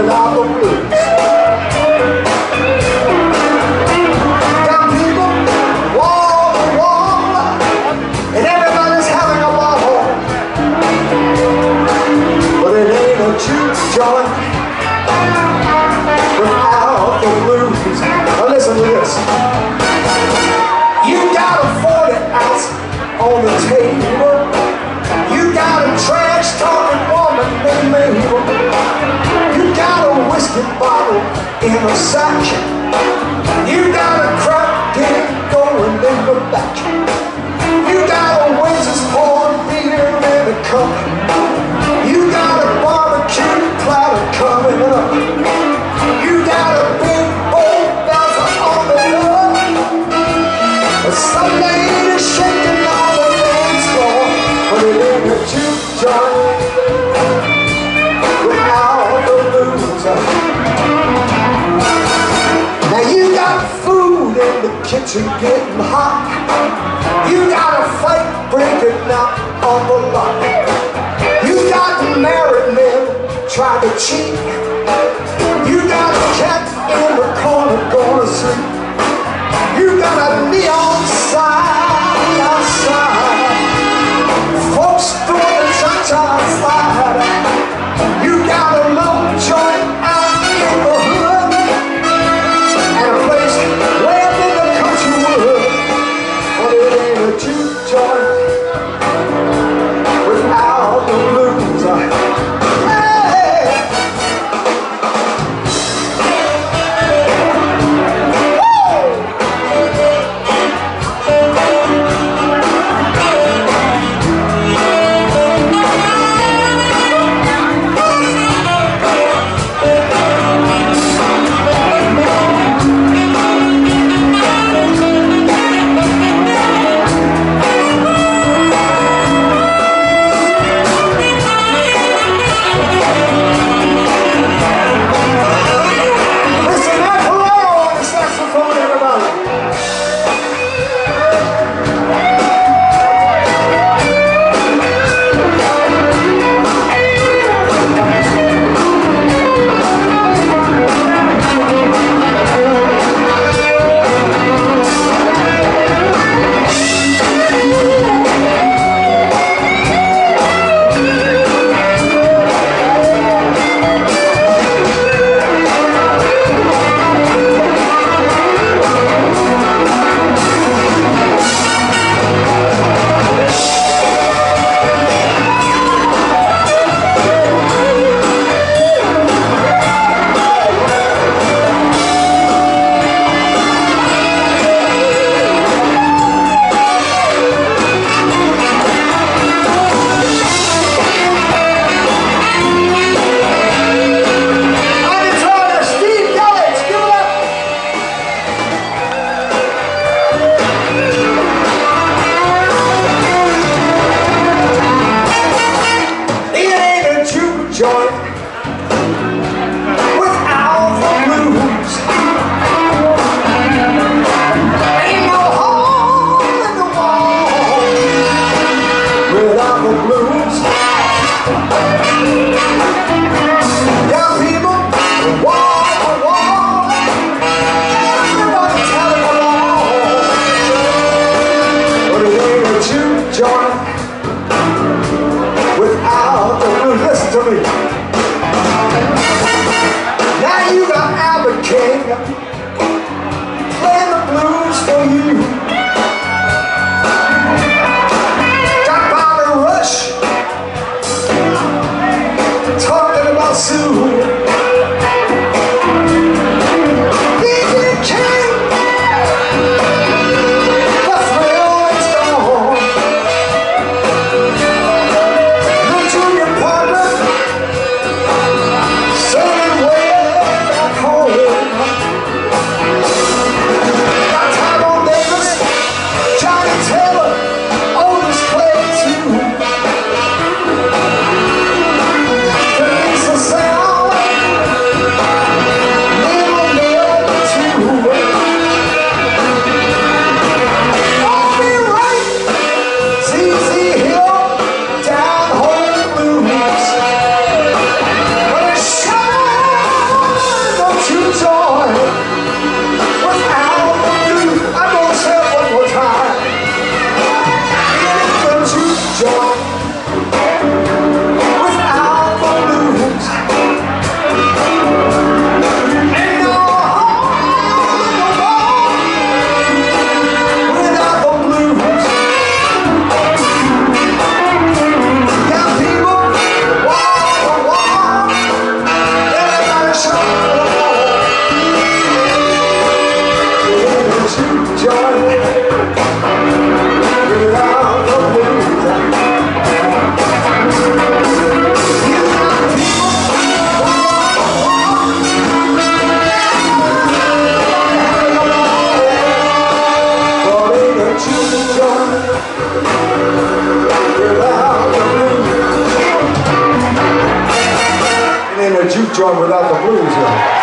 without the blues. Got people wall to wall, and everybody's having a ball, but it ain't a juke joint without the blues. Now listen to this. You got a 40 ounce on the table. You got a trash talking woman named Mabel. You got a whiskey bottle in a sack. You got a crack den going in the back. You got a Windsor's pouring beer in a cup. You got a barbecue platter coming up. You got a big old belter on the door. Some lady shaking on the dance floor, but it ain't a juke joint without the blues. Now you got food in the kitchen getting hot. You got a fight breaking out on the lot. You got married men trying to cheat. You got a cat in the corner going to sleep. You got a neon sign outside, folks doing the cha-cha slide. You got a little joint out in the hood, and a place way up in the country wood, but it ain't a juke joint without the blues. Hey, joint without the blues in it.